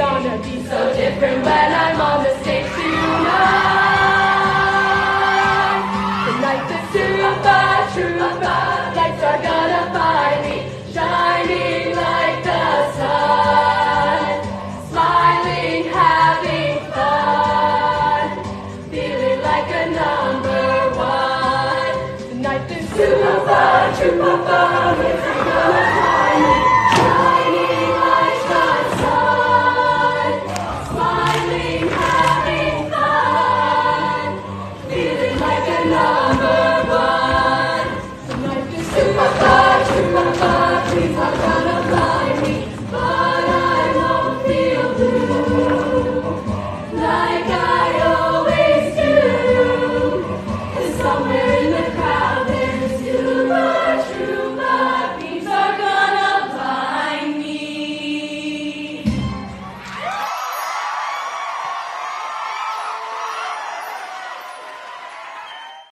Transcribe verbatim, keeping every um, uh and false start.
gonna be so different when I'm on the stage tonight. Tonight the super trooper lights are gonna find me, shining like the sun, smiling, having fun, feeling like a number one. Tonight the super trooper